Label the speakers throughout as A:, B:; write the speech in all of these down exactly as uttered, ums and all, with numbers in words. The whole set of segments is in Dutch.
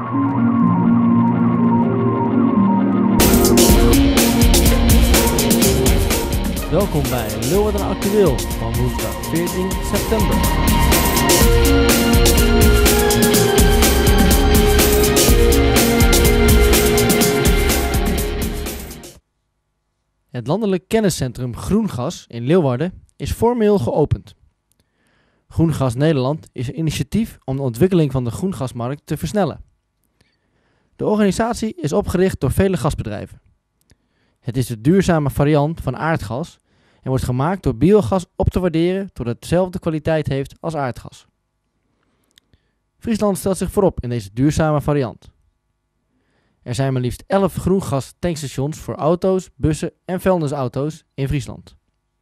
A: Welkom bij Leeuwarden Actueel van woensdag veertien september. Het landelijk kenniscentrum Groengas in Leeuwarden is formeel geopend. Groengas Nederland is een initiatief om de ontwikkeling van de groengasmarkt te versnellen. De organisatie is opgericht door vele gasbedrijven. Het is de duurzame variant van aardgas en wordt gemaakt door biogas op te waarderen tot het dezelfde kwaliteit heeft als aardgas. Friesland stelt zich voorop in deze duurzame variant. Er zijn maar liefst elf groengas tankstations voor auto's, bussen en vuilnisauto's in Friesland.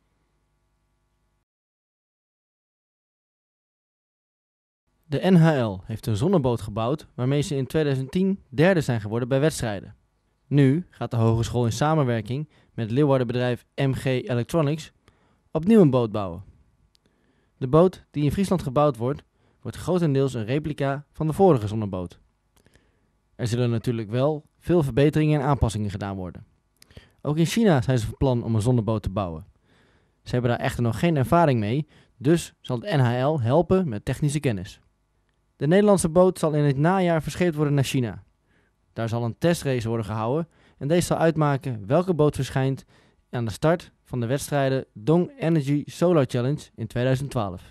A: De N H L heeft een zonneboot gebouwd waarmee ze in tweeduizend tien derde zijn geworden bij wedstrijden. Nu gaat de hogeschool in samenwerking met het Leeuwardenbedrijf M G Electronics opnieuw een boot bouwen. De boot die in Friesland gebouwd wordt, wordt grotendeels een replica van de vorige zonneboot. Er zullen natuurlijk wel veel verbeteringen en aanpassingen gedaan worden. Ook in China zijn ze van plan om een zonneboot te bouwen. Ze hebben daar echter nog geen ervaring mee, dus zal het N H L helpen met technische kennis. De Nederlandse boot zal in het najaar verscheept worden naar China. Daar zal een testrace worden gehouden en deze zal uitmaken welke boot verschijnt aan de start van de wedstrijden Dong Energy Solar Challenge in tweeduizend twaalf.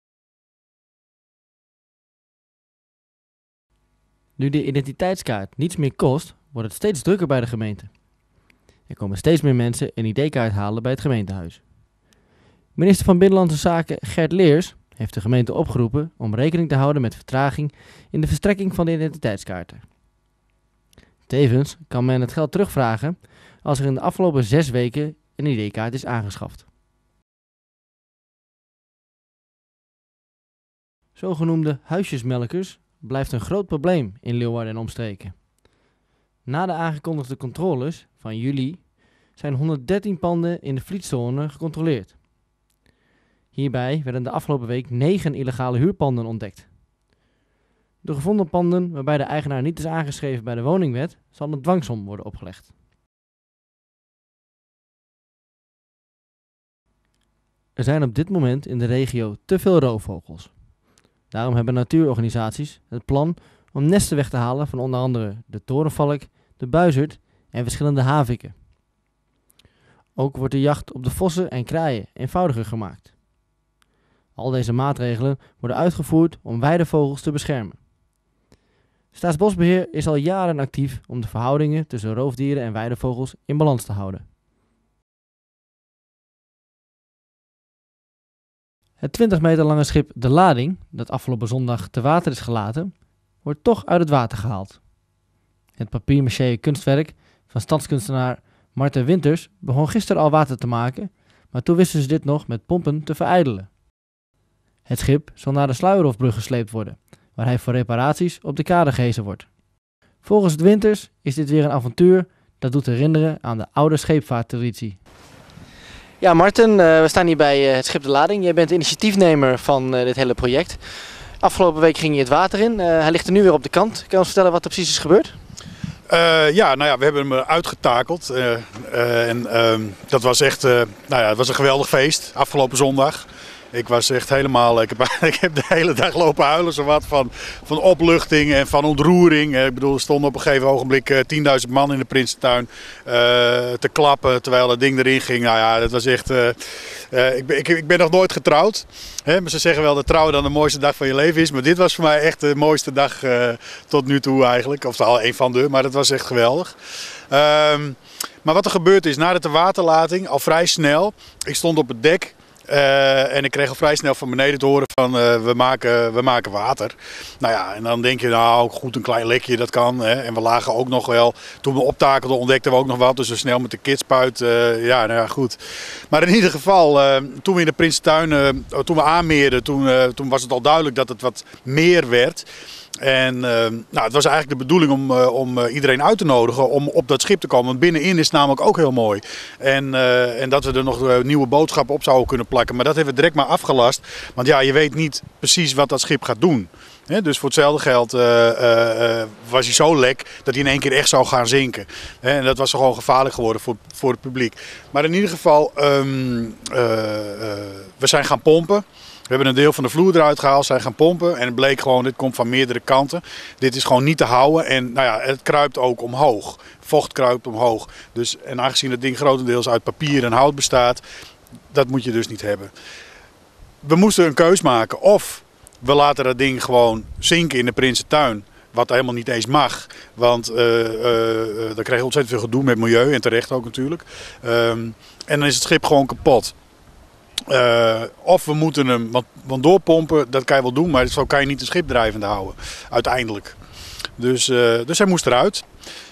A: Nu de identiteitskaart niets meer kost, wordt het steeds drukker bij de gemeente. Er komen steeds meer mensen een I D-kaart halen bij het gemeentehuis. Minister van Binnenlandse Zaken Gert Leers heeft de gemeente opgeroepen om rekening te houden met vertraging in de verstrekking van de identiteitskaarten. Tevens kan men het geld terugvragen als er in de afgelopen zes weken een I D-kaart is aangeschaft. Zogenoemde huisjesmelkers blijft een groot probleem in Leeuwarden en omstreken. Na de aangekondigde controles van juli zijn honderddertien panden in de Vlietzone gecontroleerd. Hierbij werden de afgelopen week negen illegale huurpanden ontdekt. De gevonden panden waarbij de eigenaar niet is aangeschreven bij de woningwet, zal een dwangsom worden opgelegd. Er zijn op dit moment in de regio te veel roofvogels. Daarom hebben natuurorganisaties het plan om nesten weg te halen van onder andere de torenvalk, de buizerd en verschillende haviken. Ook wordt de jacht op de vossen en kraaien eenvoudiger gemaakt. Al deze maatregelen worden uitgevoerd om weidevogels te beschermen. Staatsbosbeheer is al jaren actief om de verhoudingen tussen roofdieren en weidevogels in balans te houden. Het twintig meter lange schip De Lading, dat afgelopen zondag te water is gelaten, wordt toch uit het water gehaald. Het papier-maché kunstwerk van stadskunstenaar Marten Winters begon gisteren al water te maken, maar toen wisten ze dit nog met pompen te verijdelen. Het schip zal naar de Sluierhofbrug gesleept worden, waar hij voor reparaties op de kade gehezen wordt. Volgens de Winters is dit weer een avontuur dat doet herinneren aan de oude scheepvaarttraditie. Ja, Marten, uh, we staan hier bij uh, het schip De Lading. Jij bent initiatiefnemer van uh, dit hele project. Afgelopen week ging je het water in. Uh, hij ligt er nu weer op de kant. Kan je ons vertellen wat er precies is gebeurd?
B: Uh, ja, nou ja, we hebben hem uitgetakeld. Uh, uh, en uh, dat was echt, uh, nou ja, het was een geweldig feest afgelopen zondag. Ik was echt helemaal, ik heb, ik heb de hele dag lopen huilen, zowat van, van opluchting en van ontroering. Ik bedoel, er stonden op een gegeven ogenblik uh, tienduizend man in de Prinsentuin uh, te klappen terwijl dat ding erin ging. Nou ja, dat was echt, uh, uh, ik, ben, ik, ik ben nog nooit getrouwd. Hè, maar ze zeggen wel dat trouwen dan de mooiste dag van je leven is. Maar dit was voor mij echt de mooiste dag uh, tot nu toe eigenlijk. Of al een van de, maar dat was echt geweldig. Um, maar wat er gebeurd is na de waterlating, al vrij snel, ik stond op het dek. Uh, en ik kreeg al vrij snel van beneden te horen van uh, we, maken, we maken water. Nou ja, en dan denk je nou goed een klein lekje, dat kan. Hè. En we lagen ook nog wel, toen we optakelden ontdekten we ook nog wat. Dus we snel met de kidspuit, uh, ja nou ja goed. Maar in ieder geval, uh, toen we in de Prinsentuin, uh, toen we aanmeerden, toen, uh, toen was het al duidelijk dat het wat meer werd. En uh, nou, het was eigenlijk de bedoeling om, uh, om uh, iedereen uit te nodigen om op dat schip te komen. Want binnenin is het namelijk ook heel mooi. En, uh, en dat we er nog uh, nieuwe boodschappen op zouden kunnen plakken. Maar dat hebben we direct maar afgelast. Want ja, je weet niet precies wat dat schip gaat doen. He, dus voor hetzelfde geld uh, uh, uh, was hij zo lek dat hij in één keer echt zou gaan zinken. He, en dat was gewoon gevaarlijk geworden voor, voor het publiek. Maar in ieder geval, um, uh, uh, we zijn gaan pompen. We hebben een deel van de vloer eruit gehaald, zijn gaan pompen. En het bleek gewoon, dit komt van meerdere kanten. Dit is gewoon niet te houden. En nou ja, het kruipt ook omhoog. Vocht kruipt omhoog. Dus, en aangezien het ding grotendeels uit papier en hout bestaat, dat moet je dus niet hebben. We moesten een keus maken. Of we laten dat ding gewoon zinken in de Prinsentuin. Wat helemaal niet eens mag. Want uh, uh, uh, dan krijg je ontzettend veel gedoe met milieu. En terecht ook natuurlijk. Um, en dan is het schip gewoon kapot. Uh, of we moeten hem, want, want doorpompen, dat kan je wel doen, maar zo kan je niet een schip drijvende houden, uiteindelijk. Dus, uh, dus hij moest eruit.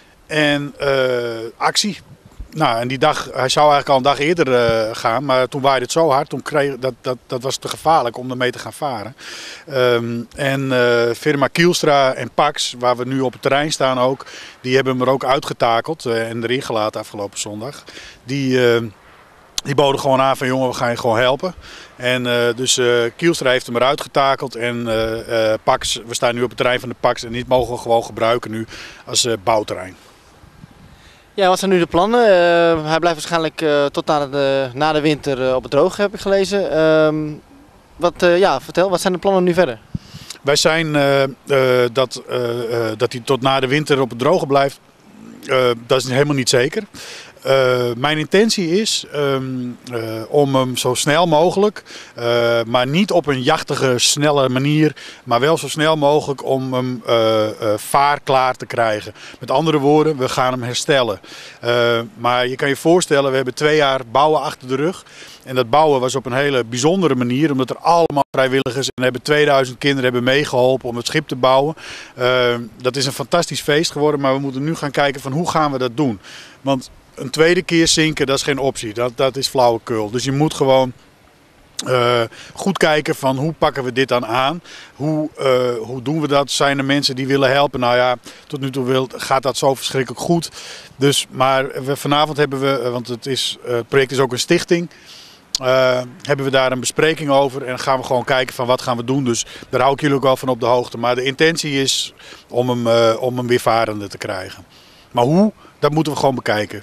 B: En uh, actie. Nou, en die dag, hij zou eigenlijk al een dag eerder uh, gaan, maar toen waaide het zo hard, toen kreeg, dat, dat, dat was te gevaarlijk om ermee te gaan varen. Um, en uh, firma Kielstra en Pax, waar we nu op het terrein staan ook, die hebben hem er ook uitgetakeld uh, en erin gelaten afgelopen zondag. Die... Uh, Die boden gewoon aan van jongen, we gaan je gewoon helpen. En uh, dus uh, Kielstra heeft hem eruit getakeld en uh, uh, Pax, we staan nu op het terrein van de Pax en dit mogen we gewoon gebruiken nu als uh, bouwterrein.
A: Ja, wat zijn nu de plannen? Uh, hij blijft waarschijnlijk uh, tot na de, na de winter uh, op het droog, heb ik gelezen. Uh, wat, uh, ja, vertel, wat zijn de plannen nu verder?
B: Wij zijn uh, uh, dat, uh, uh, dat hij tot na de winter op het droge blijft, uh, dat is helemaal niet zeker. Uh, mijn intentie is um, uh, om hem zo snel mogelijk, uh, maar niet op een jachtige, snelle manier, maar wel zo snel mogelijk om hem uh, uh, vaarklaar te krijgen. Met andere woorden, we gaan hem herstellen. Uh, maar je kan je voorstellen, we hebben twee jaar bouwen achter de rug. En dat bouwen was op een hele bijzondere manier, omdat er allemaal vrijwilligers en hebben tweeduizend kinderen hebben meegeholpen om het schip te bouwen. Uh, dat is een fantastisch feest geworden, maar we moeten nu gaan kijken van hoe gaan we dat doen. Want een tweede keer zinken, dat is geen optie. Dat, dat is flauwekul. Dus je moet gewoon uh, goed kijken van hoe pakken we dit dan aan. Hoe, uh, hoe doen we dat? Zijn er mensen die willen helpen? Nou ja, tot nu toe wil, gaat dat zo verschrikkelijk goed. Dus, maar we, vanavond hebben we, want het, is, uh, het project is ook een stichting. Uh, hebben we daar een bespreking over en dan gaan we gewoon kijken van wat gaan we doen. Dus daar hou ik jullie ook wel van op de hoogte. Maar de intentie is om hem, uh, om hem weer varende te krijgen. Maar hoe? Dat moeten we gewoon bekijken.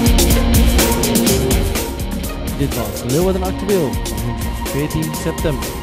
A: Dit was Leeuwarden Actueel van veertien september.